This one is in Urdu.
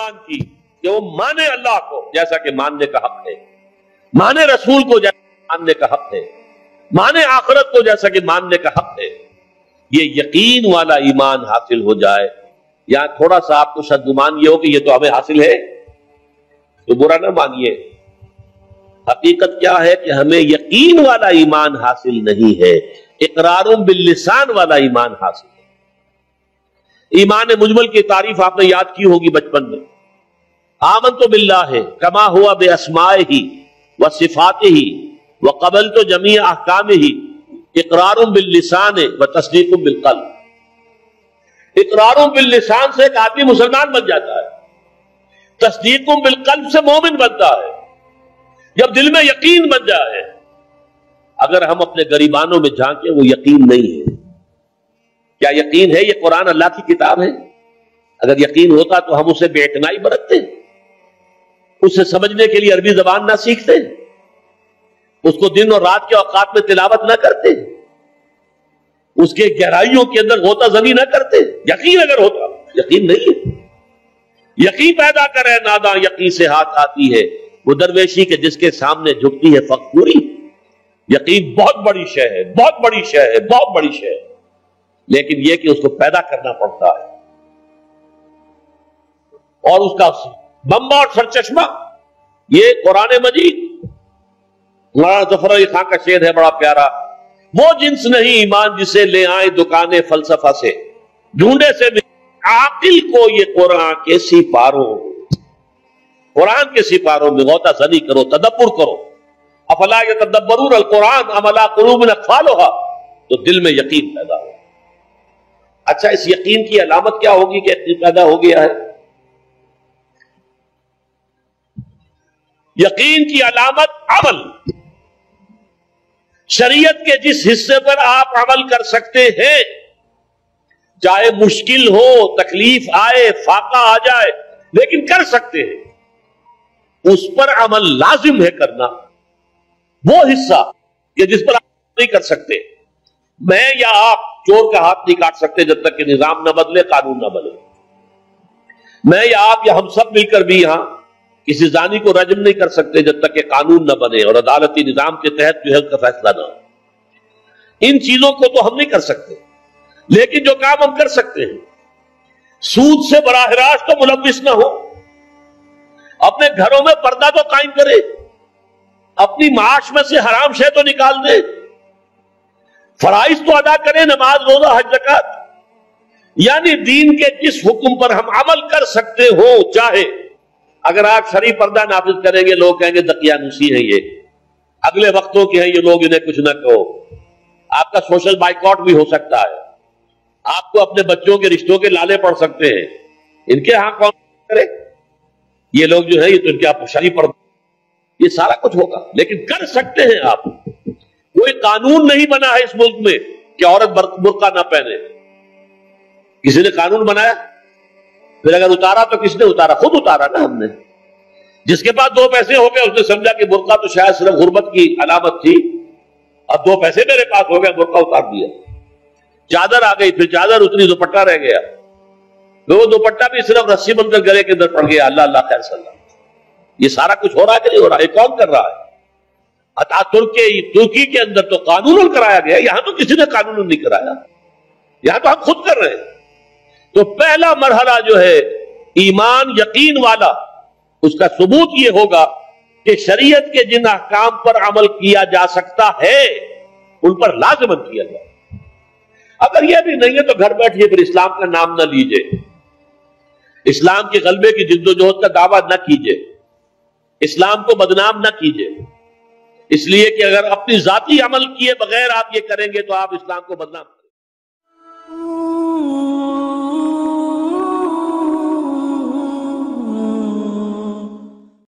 ایمان کی کہ وہ مانے اللہ کو جیسا کہ ماننے کا حق ہے، مانے رسول کو جیسا ماننے کا حق ہے، مانے آخرت کو جیسا کہ ماننے کا حق ہے، یہ یقین والا ایمان حاصل ہو جائے. یا تھوڑا سا آپ کو شد گمان یہ ہو کہ یہ تو ہمیں حاصل ہے تو برا نہ مانیے. حقیقت کیا ہے کہ ہمیں یقین والا ایمان حاصل نہیں ہے، اقرار باللسان والا ایمان حاصل ہے. ایمان مجمل کی تعریف آپ نے یاد کی ہوگی بچپن میں. آمنت باللہ کما ہوا باسمائہ وصفاتہ وقبلت جمیع احکامہ اقرار باللسان وتصدیق بالقلب. اقرار باللسان سے ایک آدمی مسلمان بن جاتا ہے، تصدیق بالقلب سے مومن بنتا ہے. جب دل میں یقین بن جائے، اگر ہم اپنے غریبانوں میں جھانکیں وہ یقین نہیں ہے. کیا یقین ہے یہ قرآن اللہ کی کتاب ہے؟ اگر یقین ہوتا تو ہم اسے بے اعتنائی برتتے، اسے سمجھنے کے لیے عربی زبان نہ سیکھتے، اس کو دن اور رات کے اوقات میں تلاوت نہ کرتے، اس کے گہرائیوں کے اندر غوطہ زنی نہ کرتے. یقین اگر ہوتا، یقین نہیں ہے. یقین پیدا کرے ناداں یقین سے ہاتھ آتی ہے، وہ درویشی کے جس کے سامنے جھکتی ہے فقوری. یقین بہت بڑی شے ہے، بہت بڑی شے ہے، بہت بڑی شے ہے، لیکن یہ کہ اس کو پیدا کرنا پڑتا ہے. اور اس کا منبع اور سرچشمہ یہ قرآن مجید. مولانا ظفر علی خان کا شعر ہے بڑا پیارا، وہ جنس نہیں ایمان جسے لے آئے دکانیں فلسفہ سے، ڈھونڈے سے عاقل کو یہ قرآن کے سپاروں. قرآن کے سپاروں میں غوطہ زنی کرو، تدبر کرو. افلا یتدبرون القرآن ام علی قلوب اقفالها، تو دل میں یقین پیدا ہو. اچھا، اس یقین کی علامت کیا ہوگی کہ یقین پیدا ہو گیا ہے؟ یقین کی علامت عمل. شریعت کے جس حصے پر آپ عمل کر سکتے ہیں، چاہے مشکل ہو، تکلیف آئے، فاقہ آ جائے، لیکن کر سکتے ہیں، اس پر عمل لازم ہے کرنا. وہ حصہ کہ جس پر آپ نہیں کر سکتے، میں یا آپ چور کا ہاتھ نہیں کاٹ سکتے جب تک کہ نظام نہ بدلے، قانون نہ بدلے. میں یا آپ یا ہم سب مل کر بھی یہاں کسی زانی کو رجم نہیں کر سکتے جب تک کہ قانون نہ بنے اور عدالتی نظام کے تحت جو ہے اس کا فیصلہ نہ ہو. ان چیزوں کو تو ہم نہیں کر سکتے، لیکن جو کام ہم کر سکتے ہیں، سود سے براہ راست تو ملوث نہ ہو، اپنے گھروں میں پردہ تو قائم کرے، اپنی معاش میں سے حرام شے تو نکال دے، فرائض تو ادا کرے، نماز، روزہ، حج، زکات. یعنی دین کے جس حکم پر ہم عمل کر سکتے ہو، چاہے اگر آپ شرعی پردہ نافذ کریں گے لوگ کہیں گے دقیانوسی ہیں، یہ اگلے وقتوں کے ہیں، یہ لوگ انہیں کچھ نہ کہو. آپ کا سوشل بائیکاٹ بھی ہو سکتا ہے، آپ کو اپنے بچوں کے رشتوں کے لالے پڑ سکتے ہیں. ان کے ہاں کون کرے؟ یہ لوگ جو ہیں یہ تو ان کے آپ شرعی پردہ، یہ سارا کچھ ہوگا، لیکن کر سکتے ہیں آپ. کوئی قانون نہیں بنا ہے اس ملک میں کہ عورت برقع نہ پہنے. کسی نے قانون بنایا؟ پھر اگر اتارا تو کس نے اتارا؟ خود اتارا نا ہم نے. جس کے پاس 2 پیسے ہو گئے اس نے سمجھا کہ برقع تو شاید صرف غربت کی علامت تھی، اب 2 پیسے میرے پاس ہو گئے، برقع اتار دیا. چادر آ گئی، پھر چادر اتنی، دوپٹہ رہ گیا، وہ دوپٹہ بھی صرف رسی بن کر گلے کے اندر پڑ گیا. اللہ اللہ خیر صلی اللہ. یہ سارا کچھ ہو رہا ہے کہ نہیں ہو رہا؟ یہ کون کر رہا ہے؟ ترکی کے اندر تو قانون کرایا گیا، یہاں تو کسی نے قانون نہیں کرایا، یہاں تو ہم خود کر رہے ہیں. تو پہلا مرحلہ جو ہے ایمان یقین والا، اس کا ثبوت یہ ہوگا کہ شریعت کے جن احکام پر عمل کیا جا سکتا ہے ان پر لازماً کیا جائے. اگر یہ بھی نہیں ہے تو گھر بیٹھیے، پھر اسلام کا نام نہ لیجئے، اسلام کے غلبے کی جد و جہد کا دعویٰ نہ کیجئے، اسلام کو بدنام نہ کیجئے. اس لیے کہ اگر اپنی ذاتی عمل کیے بغیر آپ یہ کریں گے تو آپ اسلام کو بدنام کریں.